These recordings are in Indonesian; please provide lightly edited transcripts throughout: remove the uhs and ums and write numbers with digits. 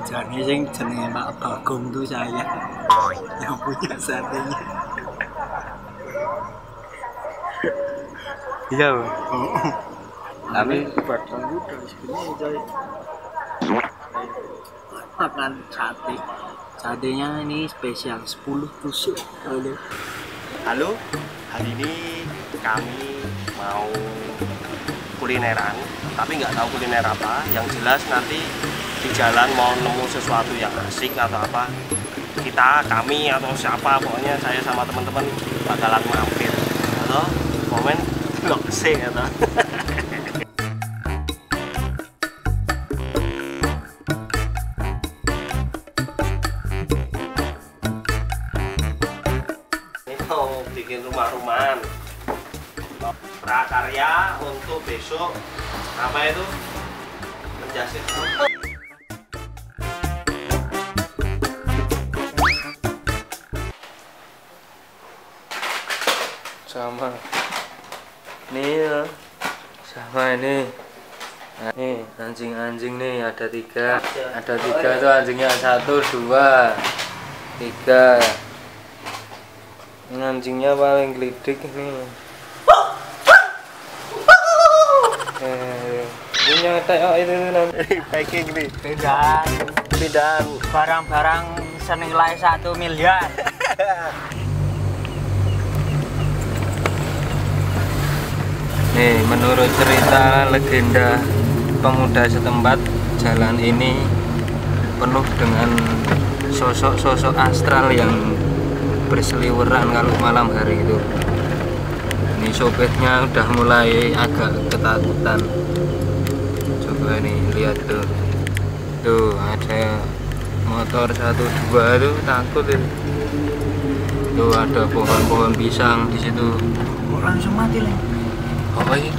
Jadi sing jenenge Pak Bagong tuh saya yang punya satenya. Iya. Tapi Bagong itu dari sini coy. Makan sate. Satenya ini spesial 10 tusuk. Halo, hari ini kami mau kulineran, tapi nggak tahu kuliner apa. Yang jelas nanti di jalan mau nemu sesuatu yang asik atau apa, kami atau siapa, pokoknya saya sama teman-teman bakalan mampir atau komen blog sih atau bikin rumah-rumahan prakarya untuk besok apa itu menjahit sama nih sama ini. Nah, nih anjing-anjing nih ada tiga tuh anjingnya 1, 2, 3. Anjingnya paling gelidik nih. Ini nyata itu nanti packing nih Pindahan barang-barang senilai 1 miliar. Nih menurut cerita legenda pemuda setempat, jalan ini penuh dengan sosok-sosok astral yang berseliweran kalau malam hari itu. Ini sopirnya udah mulai agak ketakutan. Coba nih lihat tuh ada motor 1, 2 tuh takut itu. Tuh ada pohon-pohon pisang di situ. Langsung mati lah. Apa ini?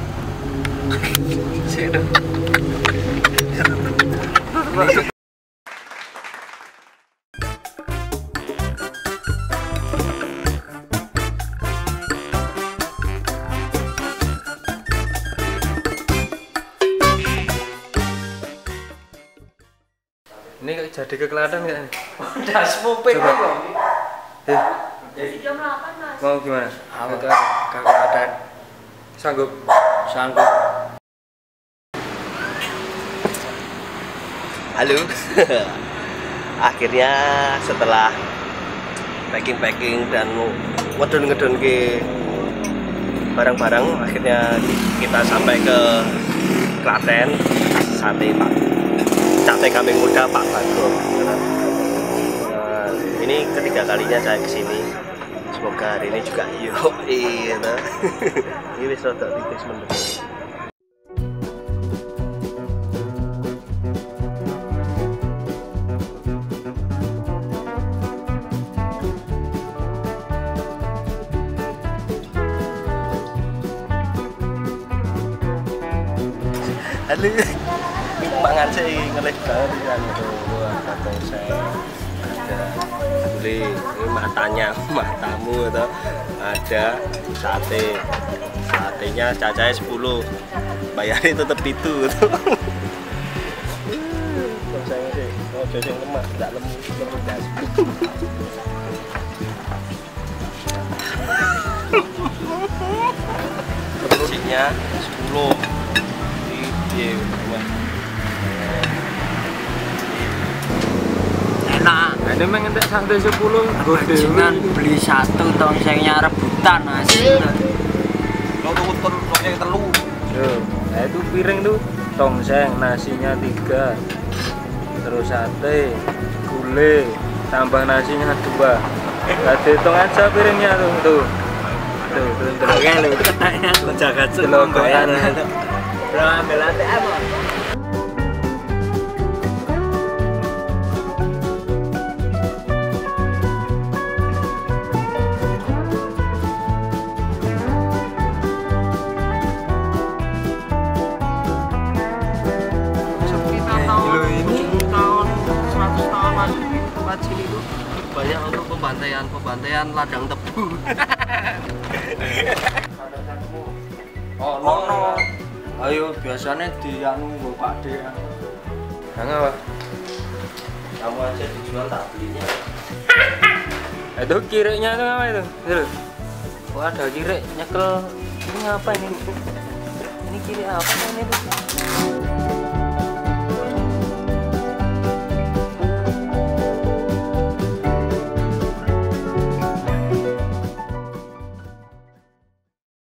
Ini jadi ke Klaten nggak nih? Udah smuping kok. Jadi jam 8 Mas. Mau gimana? Itu ada keadaan Sanggup? sanggup. halo. Akhirnya setelah packing dan ngedon ke barang-barang, akhirnya kita sampai ke Klaten. Sate kambing muda Pak Bagong. Ini ketiga kalinya saya kesini. Semoga hari ini juga yoi. Ini wis rada tipis menurut. Halo, ini mangan sih ngelih banget kan itu. Ada tongseng, ada gulai, ini matamu itu, ada satenya cacahnya 10, bayarnya tetap itu. Tongsengnya sih, oh yang lemah, tidak lemu gas. Porsinya 10. Enak. Ini mengentek santai 10 Bajingan beli 1 tongsengnya rebutan asli. Lo tongseng telu. Nah itu piring tuh tongseng, nasinya 3, terus sate, gulai, tambah nasinya 2. Nah dihitung aja piringnya tuh. Oke lu katanya lo jaga celok bayar. Bro ambil ATM. Banyak untuk pembantaian ladang tebu. Oh no. Ayo biasanya di anu Pak D. Nang apa? Kamu aja dijual tak belinya. Itu kiriknya itu apa itu? Itu. Wah, ada kirik nyekel. Ini apa ini? Ini kirik apa ini tuh?